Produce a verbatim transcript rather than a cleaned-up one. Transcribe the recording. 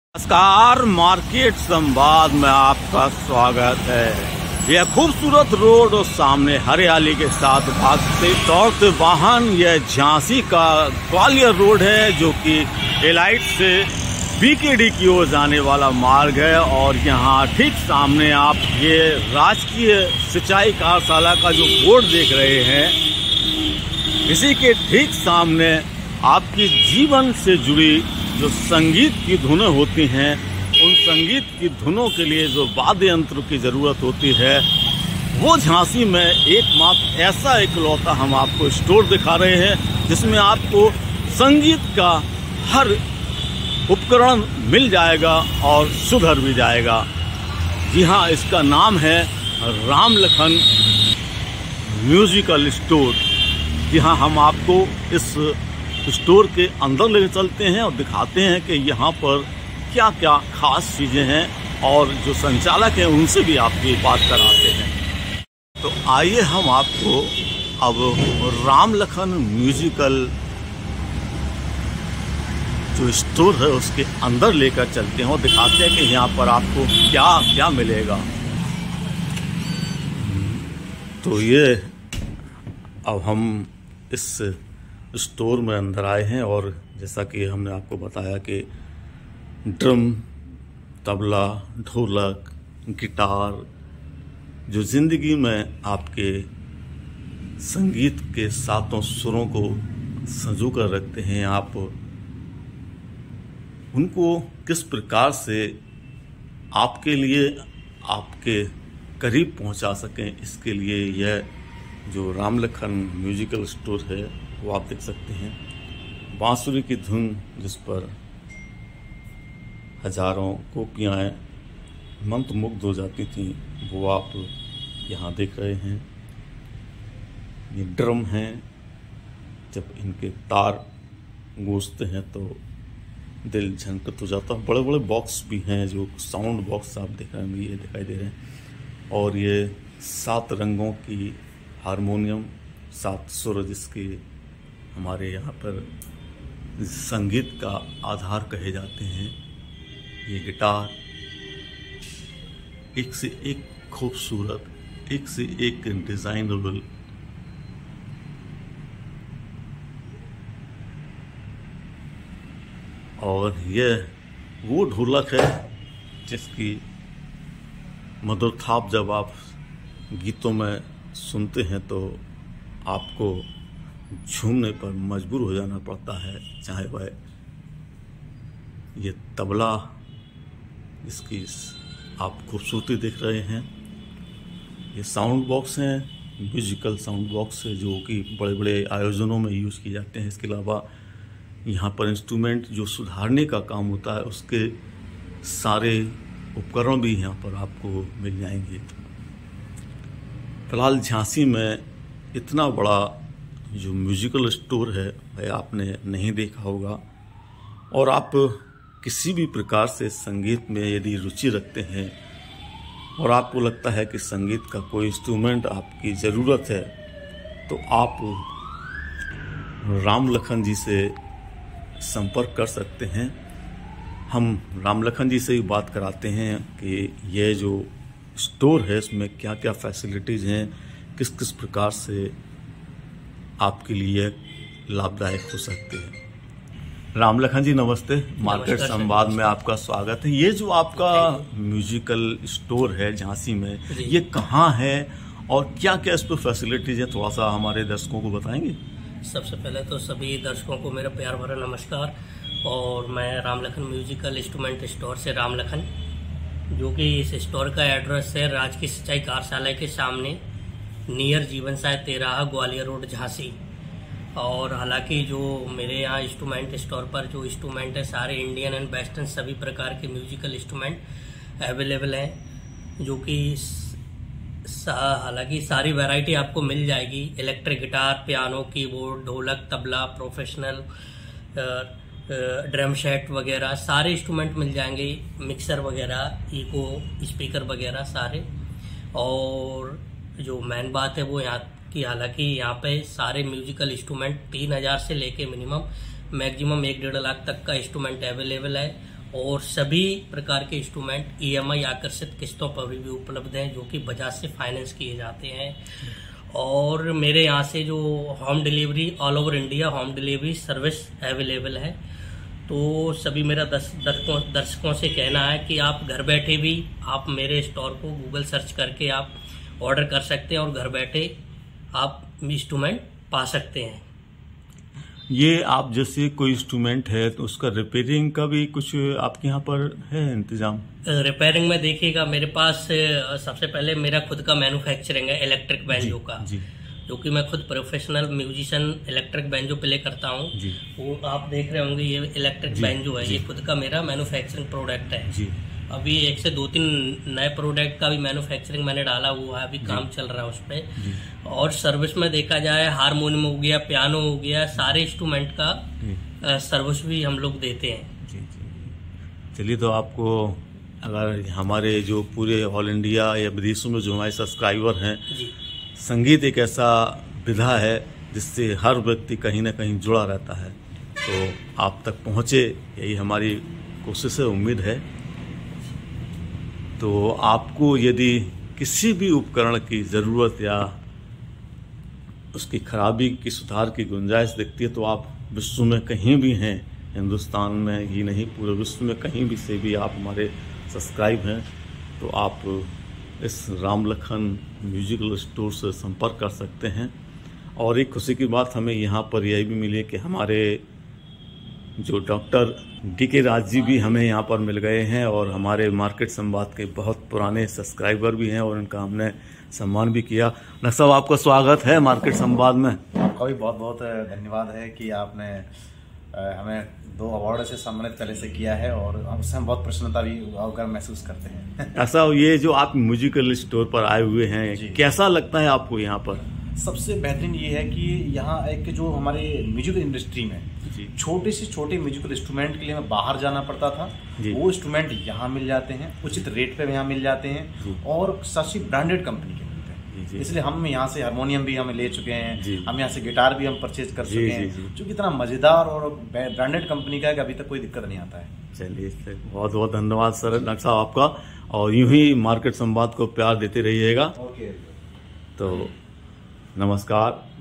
नमस्कार, मार्केट संवाद में आपका स्वागत है। यह खूबसूरत रोड और सामने हरियाली के साथ भागते दौड़ते वाहन यह झांसी का ग्वालियर रोड है, जो कि एलाइट से बीकेडी की ओर जाने वाला मार्ग है। और यहाँ ठीक सामने आप ये राजकीय सिंचाई कार्यशाला का जो बोर्ड देख रहे हैं, इसी के ठीक सामने आपकी जीवन से जुड़ी जो संगीत की धुनें होती हैं, उन संगीत की धुनों के लिए जो वाद्य यंत्र की ज़रूरत होती है, वो झांसी में एकमात्र ऐसा इकलौता हम आपको स्टोर दिखा रहे हैं, जिसमें आपको संगीत का हर उपकरण मिल जाएगा और सुधर भी जाएगा। जी हाँ, इसका नाम है राम लखन म्यूजिकल स्टोर। जी हाँ, हम आपको इस स्टोर के अंदर लेकर चलते हैं और दिखाते हैं कि यहाँ पर क्या क्या खास चीज़ें हैं, और जो संचालक हैं उनसे भी आपकी बात कराते हैं। तो आइए हम आपको अब राम लखन म्यूजिकल जो स्टोर है उसके अंदर लेकर चलते हैं और दिखाते हैं कि यहाँ पर आपको क्या क्या मिलेगा। तो ये अब हम इस स्टोर में अंदर आए हैं, और जैसा कि हमने आपको बताया कि ड्रम, तबला, ढोलक, गिटार जो ज़िंदगी में आपके संगीत के सातों सुरों को संजो कर रखते हैं, आप उनको किस प्रकार से आपके लिए आपके करीब पहुंचा सकें, इसके लिए यह जो राम लखन म्यूजिकल स्टोर है वो आप देख सकते हैं। बांसुरी की धुन जिस पर हजारों कॉपियाँ मंत्रमुग्ध हो जाती थीं, वो आप यहाँ देख रहे हैं। ये ड्रम हैं, जब इनके तार गूंजते हैं तो दिल झनकत हो जाता है। बड़े बड़े बॉक्स भी हैं, जो साउंड बॉक्स आप देख रहे हैं, ये दिखाई दे रहे हैं। और ये सात रंगों की हारमोनियम, सात सुर जिसके हमारे यहाँ पर संगीत का आधार कहे जाते हैं। ये गिटार एक से एक खूबसूरत, एक से एक डिजाइनेबल, और यह वो ढोलक है जिसकी मधुर थाप जब आप गीतों में सुनते हैं तो आपको झूमने पर मजबूर हो जाना पड़ता है। चाहे वह ये तबला इसकी आप खूबसूरती देख रहे हैं, ये साउंड बॉक्स हैं, म्यूजिकल साउंड बॉक्स है जो कि बड़े बड़े आयोजनों में यूज़ किए जाते हैं। इसके अलावा यहाँ पर इंस्ट्रूमेंट जो सुधारने का काम होता है, उसके सारे उपकरण भी यहाँ पर आपको मिल जाएंगे। फिलहाल झांसी में इतना बड़ा जो म्यूजिकल स्टोर है वह आपने नहीं देखा होगा, और आप किसी भी प्रकार से संगीत में यदि रुचि रखते हैं और आपको लगता है कि संगीत का कोई इंस्ट्रूमेंट आपकी ज़रूरत है, तो आप राम लखन जी से संपर्क कर सकते हैं। हम राम लखन जी से ही बात कराते हैं कि यह जो स्टोर है इसमें क्या क्या फैसिलिटीज़ हैं, किस किस प्रकार से आपके लिए लाभदायक हो सकते हैं। राम लखन जी नमस्ते, मार्केट संवाद में आपका स्वागत है। ये जो आपका म्यूजिकल स्टोर है झांसी में, ये कहाँ है और क्या क्या इस पर फैसिलिटीज़ है, थोड़ा सा हमारे दर्शकों को बताएंगे? सबसे पहले तो सभी दर्शकों को मेरा प्यार भरा नमस्कार। और मैं Ram Lakhan musical instrument store से राम लखन, जो कि इस स्टोर का एड्रेस है राजकीय सिंचाई कार्यशाला के सामने, नियर जीवन साय तेराह, ग्वालियर रोड, झांसी। और हालांकि जो मेरे यहाँ इंस्ट्रूमेंट स्टोर पर जो इंस्ट्रूमेंट है, सारे इंडियन एंड वेस्टर्न सभी प्रकार के म्यूजिकल इंस्ट्रूमेंट अवेलेबल हैं, जो कि हालांकि सारी वैरायटी आपको मिल जाएगी। इलेक्ट्रिक गिटार, पियानो, कीबोर्ड, ढोलक, तबला, प्रोफेशनल ड्रम सेट वगैरह सारे इंस्ट्रूमेंट मिल जाएंगे, मिक्सर वगैरह, इको स्पीकर वगैरह सारे। और जो मेन बात है वो यहाँ की, हालांकि यहाँ पे सारे म्यूजिकल इंस्ट्रूमेंट तीन हजार से लेके मिनिमम मैक्सिमम एक डेढ़ लाख तक का इंस्ट्रूमेंट अवेलेबल है। और सभी प्रकार के इंस्ट्रूमेंट ईएमआई आकर्षित किस्तों पर भी उपलब्ध हैं, जो कि बजाज से फाइनेंस किए जाते हैं। और मेरे यहाँ से जो home delivery, all over India home delivery service available है। तो सभी मेरा दस दर्शकों दर्शकों से कहना है कि आप घर बैठे भी आप मेरे स्टोर को गूगल सर्च करके आप ऑर्डर कर सकते हैं और घर बैठे आप इंस्ट्रूमेंट पा सकते हैं। ये आप जैसे कोई इंस्ट्रूमेंट है तो उसका रिपेयरिंग का भी कुछ आपके यहाँ पर है इंतजाम? रिपेयरिंग में देखिएगा, मेरे पास सबसे पहले मेरा खुद का मैन्युफैक्चरिंग है इलेक्ट्रिक बैंजो का, जी। जो कि मैं खुद professional musician electric banjo play करता हूँ। वो आप देख रहे होंगे, ये इलेक्ट्रिक बैंजो है, ये खुद का मेरा मैन्युफैक्चरिंग प्रोडक्ट है। जी। अभी एक से दो तीन नए प्रोडक्ट का भी मैन्युफैक्चरिंग मैंने डाला हुआ है, अभी काम चल रहा है उस पर। और सर्विस में देखा जाए, हारमोनियम हो गया, पियानो हो गया, सारे इंस्ट्रूमेंट का सर्विस भी हम लोग देते हैं। जी जी। चलिए, तो आपको अगर हमारे जो पूरे ऑल इंडिया या विदेशों में जो हमारे सब्सक्राइबर हैं, संगीत एक ऐसा विधा है जिससे हर व्यक्ति कहीं ना कहीं जुड़ा रहता है, तो आप तक पहुँचे यही हमारी कोशिश है, उम्मीद है। तो आपको यदि किसी भी उपकरण की ज़रूरत या उसकी खराबी की सुधार की गुंजाइश दिखती है, तो आप विश्व में कहीं भी हैं, हिंदुस्तान में ही नहीं पूरे विश्व में कहीं भी से भी आप हमारे सब्सक्राइब हैं, तो आप इस रामलखन म्यूजिकल स्टोर से संपर्क कर सकते हैं। और एक खुशी की बात हमें यहाँ पर यह भी मिली कि हमारे जो डॉक्टर डी के राज जी भी हमें यहाँ पर मिल गए हैं, और हमारे मार्केट संवाद के बहुत पुराने सब्सक्राइबर भी हैं, और उनका हमने सम्मान भी किया। डॉक्टर साहब, आपका स्वागत है मार्केट संवाद में। आपका भी बहुत बहुत धन्यवाद है कि आपने हमें दो अवार्ड से सम्मानित पहले से किया है, और उससे हम बहुत प्रसन्नता भी अवगर महसूस करते हैं। ऐसा ये जो आप म्यूजिकल स्टोर पर आए हुए हैं, कैसा लगता है आपको यहाँ पर? सबसे बेहतरीन ये है कि यहाँ एक जो हमारे म्यूजिकल इंडस्ट्री में छोटे से छोटे म्यूजिकल इंस्ट्रूमेंट के लिए हमें बाहर जाना पड़ता था, वो इंस्ट्रूमेंट यहाँ मिल जाते हैं, उचित रेट पे यहाँ मिल जाते हैं, और सबसे ब्रांडेड कंपनी के मिलते हैं। इसलिए हम यहाँ से हारमोनियम भी हमें ले चुके हैं, हम यहाँ से गिटार भी हम परचेज कर चुके हैं, जो कि इतना मजेदार और ब्रांडेड कंपनी का है कि अभी तक कोई दिक्कत नहीं आता है। चलिए, बहुत बहुत धन्यवाद सर, डॉक्टर साहब आपका, और यूं ही मार्केट संवाद को प्यार देते रहिएगा। तो नमस्कार।